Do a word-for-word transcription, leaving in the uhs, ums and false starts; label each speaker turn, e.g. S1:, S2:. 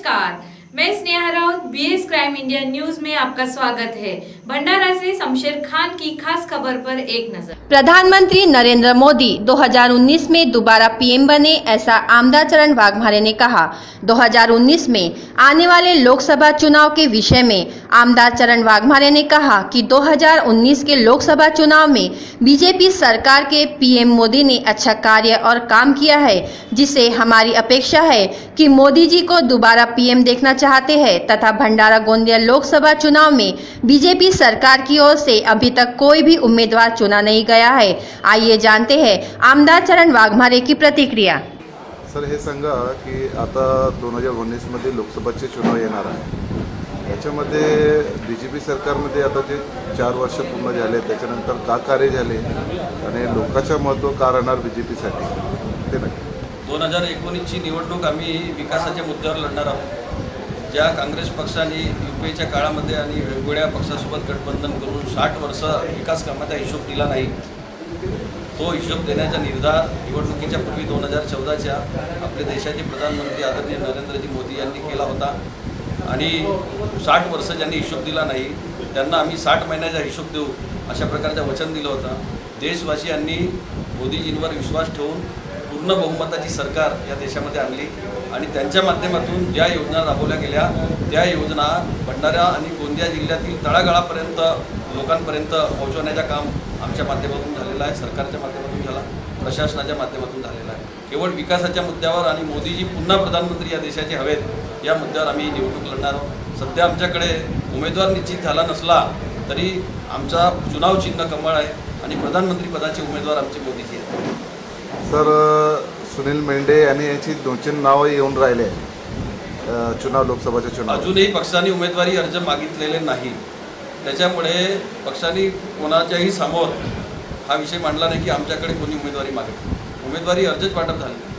S1: नमस्कार, मैं Sneha Raut, BS crime India news में आपका स्वागत है। भंडारा से शमशेर खान की खास खबर पर एक नजर।
S2: प्रधानमंत्री नरेंद्र मोदी दो हज़ार उन्नीस में दोबारा पीएम बने, ऐसा आमदाचरण वाघमारे ने कहा। दो हज़ार उन्नीस में आने वाले लोकसभा चुनाव के विषय में आमदाचरण वाघमारे ने कहा कि दो हज़ार उन्नीस के लोकसभा चुनाव में बीजेपी सरकार के पीएम मोदी ने अच्छा कार्य और काम किया है, जिससे हमारी अपेक्षा है कि मोदी जी को दोबारा पीएम देखना चाहते हैं तथा भंडारा गोंदिया लोकसभा चुनाव में बीजेपी सरकार की ओर से अभी तक कोई भी उम्मीदवार चुना नहीं गया है। आइए जानते हैं आमदाचरण वाघमारे की प्रतिक्रिया।
S3: सर, हे सांगा की आता दोन हजार उन्नीस मध्ये लोकसभाचे चुनाव येणार आहे, याच्यामध्ये बीजेपी सरकारमध्ये आता जे चार वर्ष पूर्ण झाले त्याच्यानंतर का कार्य झाले आणि लोकांचं महत्त्व का राहणार बीजेपीसाठी ते नक्की।
S4: दोन हजार एकोणीसची निवडणूक आम्ही विकासाच्या मुद्द्यावर लढणार आहोत। ज्या काँग्रेस पक्षाने यूपीच्या काळामध्ये आणि वेगवेगळ्या पक्षासोबत गठबंधन करून साठ वर्ष विकास कामाचा हिशोब दिला नाही, तो हिशोब देण्याचा निर्धार निवडणुकीच्या पूर्वी दोन हजार चौदाच्या आपले देशाचे प्रधानमंत्री आदरणीय नरेंद्रजी मोदी यांनी केला होता। आणि साठ वर्ष ज्यांनी हिशोब दिला नाही त्यांना आम्ही साठ महिन्याचा हिशोब देऊ अशा प्रकारचं वचन दिलं होतं। देशवासियांनी मोदीजींवर विश्वास ठेवून पूर्ण बहुमताची सरकार या देशामध्ये आणली आणि त्यांच्या माध्यमातून ज्या योजना राबवल्या गेल्या त्या योजना भंडारा आणि गोंदिया जिल्ह्यातील तळागाळापर्यंत लोकांपर्यंत पोहोचवण्याचं काम आमच्या माध्यमातून झालेलं आहे, सरकारच्या माध्यमातून झाला, प्रशासनाच्या माध्यमातून झालेला आहे। केवळ विकासाच्या मुद्द्यावर आणि मोदीजी पुन्हा प्रधानमंत्री या देशाचे हवेत या मुद्द्यावर आम्ही निवडणूक लढणार आहोत। सध्या आमच्याकडे उमेदवार निश्चित झाला नसला तरी आमचा चुनाव चिन्ह कमळ आहे आणि प्रधानमंत्री पदाचे उमेदवार आमचे मोदीजी आहेत।
S3: सर, सुनील मेंढे यांनी यांची दोन तीन नावं येऊन राहिले चुनाव लोकसभाचे चुनाव,
S4: अजूनही पक्षाने उमेदवारी अर्ज मागितलेले नाही, त्याच्यामुळे पक्षाने कोणाच्याही समोर हा विषय मांडला नाही की आमच्याकडे कोणी उमेदवारी मागितली। उमेदवारी अर्जच वाटप झाले।